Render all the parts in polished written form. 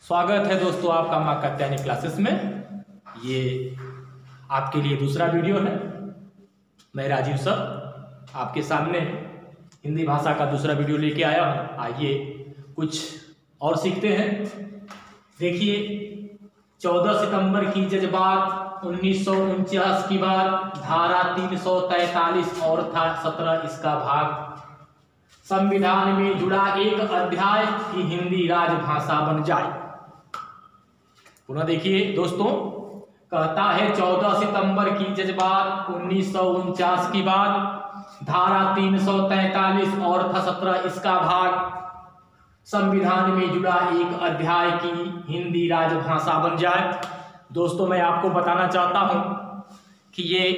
स्वागत है दोस्तों आपका माँ कात्यायनी क्लासेस में। ये आपके लिए दूसरा वीडियो है। मैं राजीव सर आपके सामने हिंदी भाषा का दूसरा वीडियो लेके आया हूँ। आइए कुछ और सीखते हैं। देखिए 14 सितंबर की जज्बात 1949 की बात धारा 343 और था 17 इसका भाग संविधान में जुड़ा एक अध्याय की हिंदी राजभाषा बन जाए। पुनः देखिए दोस्तों, कहता है 14 सितंबर की जज्बात 1949 की बात धारा 343 और था 17 इसका भाग संविधान में जुड़ा एक अध्याय की हिंदी राजभाषा बन जाए। दोस्तों मैं आपको बताना चाहता हूं कि ये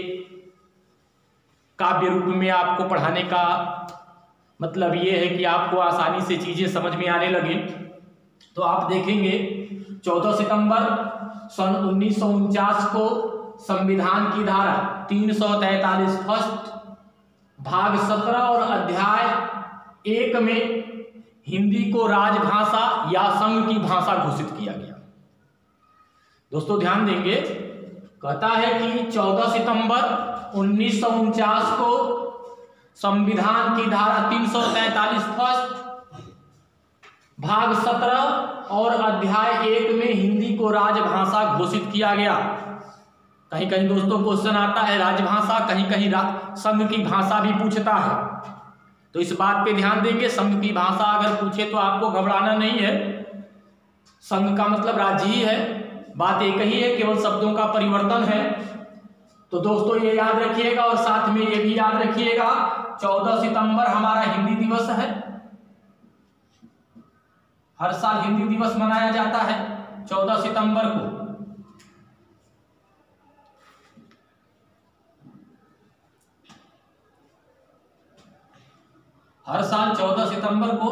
काव्य रूप में आपको पढ़ाने का मतलब ये है कि आपको आसानी से चीजें समझ में आने लगे। तो आप देखेंगे 14 सितंबर सन 1949 को संविधान की धारा 343 फर्स्ट भाग 17 और अध्याय 1 में हिंदी को राजभाषा या संघ की भाषा घोषित किया गया। दोस्तों ध्यान देंगे, कहता है कि 14 सितंबर 1949 को संविधान की धारा 343 फर्स्ट भाग 17 और अध्याय 1 में हिंदी को राजभाषा घोषित किया गया। कहीं कहीं दोस्तों क्वेश्चन आता है राजभाषा, कहीं कहीं संघ की भाषा भी पूछता है। तो इस बात पे ध्यान देंगे, संघ की भाषा अगर पूछे तो आपको घबराना नहीं है। संघ का मतलब राज्य ही है, बात एक ही है, केवल शब्दों का परिवर्तन है। तो दोस्तों ये याद रखिएगा और साथ में ये भी याद रखिएगा 14 सितंबर हमारा हिंदी दिवस है। हर साल हिंदी दिवस मनाया जाता है 14 सितंबर को। हर साल 14 सितंबर को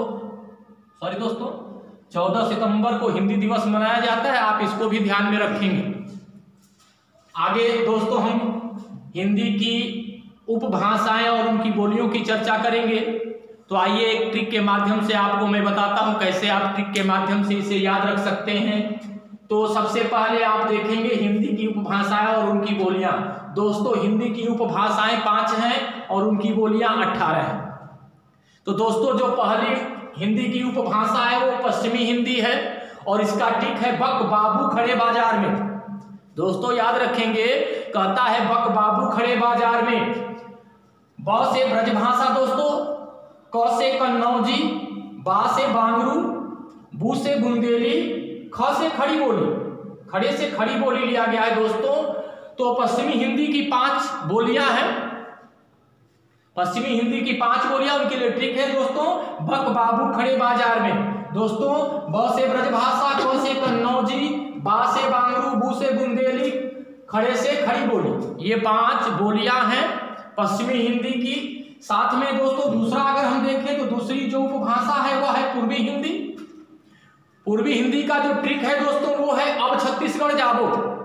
14 सितंबर को हिंदी दिवस मनाया जाता है। आप इसको भी ध्यान में रखेंगे। आगे दोस्तों हम हिंदी की उपभाषाएं और उनकी बोलियों की चर्चा करेंगे। तो आइए एक ट्रिक के माध्यम से आपको मैं बताता हूं कैसे आप ट्रिक के माध्यम से इसे याद रख सकते हैं। तो सबसे पहले आप देखेंगे हिंदी की उपभाषाएं और उनकी बोलियां। दोस्तों हिंदी की उपभाषाएं 5 हैं और उनकी बोलियां 18 हैं। तो दोस्तों जो पहली हिंदी की उपभाषा है वो पश्चिमी हिंदी है और इसका ट्रिक है बक बाबू खड़े बाजार में। दोस्तों याद रखेंगे, कहता है बक बाबू खड़े बाजार में। ब से ब्रजभाषा दोस्तों, क से कन्नौजी, बा से बांगरू, बू से बुंदेली, ख से खड़ी बोली। खड़े से खड़ी बोली लिया गया है दोस्तों। तो पश्चिमी हिंदी की 5 बोलियां हैं। पश्चिमी हिंदी की 5 बोलियां, उनके लिए ट्रिक है दोस्तों बक बाबू खड़े बाजार में। दोस्तों ब से ब्रजभाषा, क से कन्नौजी, बा से बांगरू, बू से बुंदेली, खड़े से खड़ी बोली। ये 5 बोलियां हैं पश्चिमी हिंदी की। साथ में दोस्तों दूसरा अगर हम देखें तो दूसरी जो उपभाषा है वह है पूर्वी हिंदी। पूर्वी हिंदी का जो ट्रिक है दोस्तों वो है अब छत्तीसगढ़ जाबो।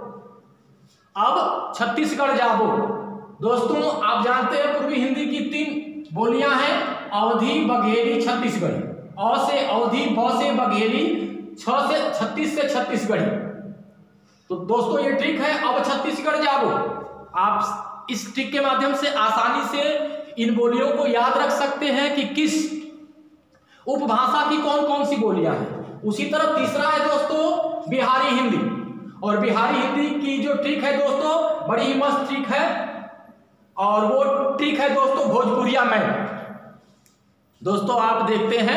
अब छत्तीसगढ़ जाबो। दोस्तों आप जानते हैं पूर्वी हिंदी की 3 बोलियां हैं, अवधी, बघेली, छत्तीसगढ़ी। अ से अवधी, ब से बघेली, छ से 36 से छत्तीसगढ़ी। तो दोस्तों ये ट्रिक है अब छत्तीसगढ़ जाबो। आप इस ट्रिक के माध्यम से आसानी से इन बोलियों को याद रख सकते हैं कि किस उपभाषा की कौन कौन सी बोलियां हैं। उसी तरह तीसरा है दोस्तों बिहारी हिंदी। और बिहारी हिंदी की जो ट्रिक है दोस्तों बड़ी ही मस्त ट्रिक है और वो ट्रिक है दोस्तों भोजपुरिया मैन। दोस्तों आप देखते हैं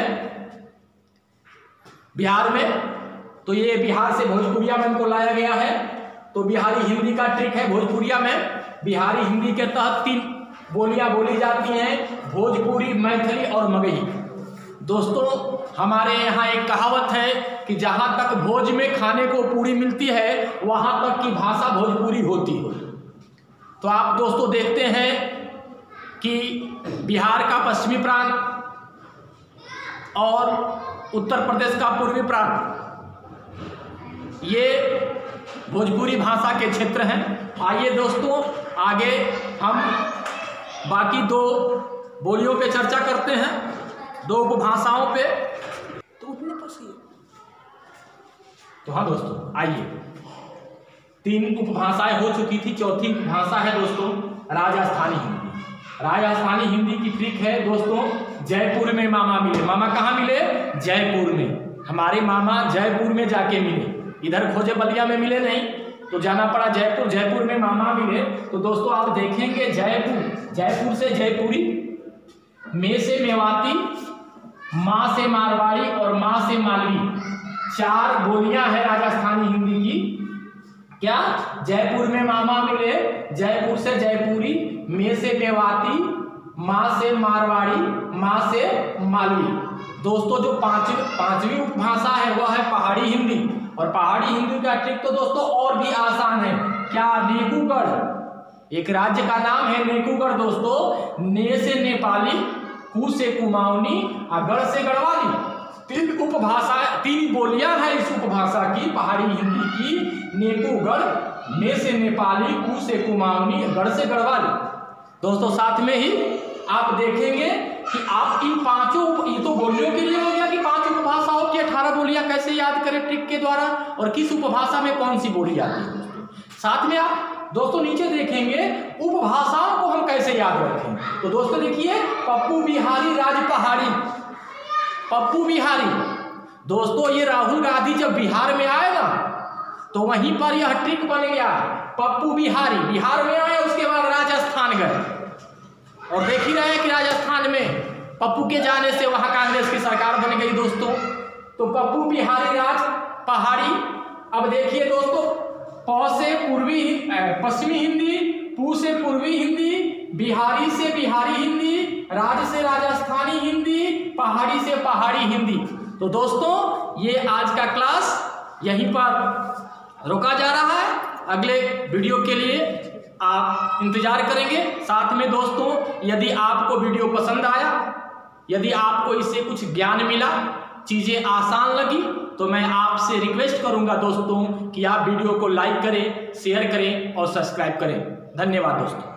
बिहार में, तो ये बिहार से भोजपुरिया मैन को लाया गया है। तो बिहारी हिंदी का ट्रिक है भोजपुरिया मैन। बिहारी हिंदी के तहत 3 बोलियां बोली जाती हैं, भोजपुरी, मैथिली और मगही। दोस्तों हमारे यहाँ एक कहावत है कि जहां तक भोज में खाने को पूरी मिलती है वहां तक की भाषा भोजपुरी होती है। तो आप दोस्तों देखते हैं कि बिहार का पश्चिमी प्रांत और उत्तर प्रदेश का पूर्वी प्रांत ये भोजपुरी भाषा के क्षेत्र हैं। आइए दोस्तों आगे हम बाकी 2 बोलियों पे चर्चा करते हैं, 2 उपभाषाओं पे। तो उतने पर तो हाँ दोस्तों आइए, 3 उपभाषाएं हो चुकी थी, चौथी उपभाषा है दोस्तों राजस्थानी हिंदी। राजस्थानी हिंदी की ट्रिक है दोस्तों, जयपुर में मामा मिले। मामा कहाँ मिले? जयपुर में। हमारे मामा जयपुर में जाके मिले, इधर खोजे बलिया में मिले नहीं, तो जाना पड़ा जयपुर। जयपुर में मामा मिले। तो दोस्तों आप देखेंगे जयपुर, जयपुर से जयपुरी, में से मेवाती, माँ से मारवाड़ी और माँ से मालवी, 4 बोलियां हैं राजस्थानी हिंदी की। क्या? जयपुर में मामा मिले, जयपुर से जयपुरी, में से मेवाती, माँ से मारवाड़ी, माँ से मालवी। दोस्तों जो पांचवी उपभाषा है वह है पहाड़ी हिंदी। और पहाड़ी हिंदी का ट्रिक तो दोस्तों और भी आसान है। क्या? नेकुगढ़, एक राज्य का नाम है नेकुगढ़ दोस्तों। ने से नेपाली, कु से कुमाऊनी, गढ़ से गढ़वाली। 3 उपभाषा, 3 बोलियां हैं इस उपभाषा की, पहाड़ी हिंदी की। नेकुगढ़, ने से नेपाली, कु से कुमाऊनी, गढ़ से गढ़वाली। दोस्तों साथ में ही आप देखेंगे कि आप इन 5 ये तो बोलियों के लिए हो गया कि 5 उपभाषाओं की 18 बोलियां कैसे याद करें ट्रिक के द्वारा, और किस उपभाषा में कौन सी बोली आती है दोस्तों। साथ में आप दोस्तों नीचे देखेंगे उपभाषाओं को हम कैसे याद रखें। तो दोस्तों देखिए, पप्पू बिहारी राज पहाड़ी, पप्पू बिहारी। दोस्तों ये राहुल गांधी जब बिहार में आए ना, तो वहीं पर यह ट्रिक बन गया। पप्पू बिहारी बिहार में आए, उसके बाद राजस्थान गए, और देख ही रहे हैं कि राजस्थान में पप्पू के जाने से वहां कांग्रेस की सरकार बन गई दोस्तों। तो पप्पू बिहारी राज पहाड़ी। अब देखिए दोस्तों, प से पश्चिमी हिंदी, पू से पूर्वी हिंदी, बिहारी से बिहारी हिंदी, राज से राजस्थानी हिंदी, पहाड़ी से पहाड़ी हिंदी। तो दोस्तों ये आज का क्लास यहीं पर रोका जा रहा है। अगले वीडियो के लिए आप इंतजार करेंगे। साथ में दोस्तों यदि आपको वीडियो पसंद आया, यदि आपको इससे कुछ ज्ञान मिला, चीज़ें आसान लगी, तो मैं आपसे रिक्वेस्ट करूंगा दोस्तों कि आप वीडियो को लाइक करें, शेयर करें और सब्सक्राइब करें। धन्यवाद दोस्तों।